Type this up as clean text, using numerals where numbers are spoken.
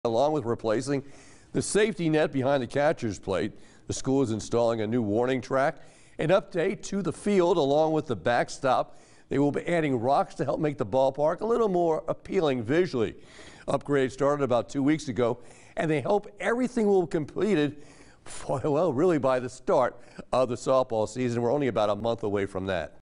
Along with replacing the safety net behind the catcher's plate, the school is installing a new warning track, an update to the field along with the backstop. They will be adding rocks to help make the ballpark a little more appealing visually. Upgrades started about 2 weeks ago, and they hope everything will be completed, well, really by the start of the softball season. We're only about a month away from that.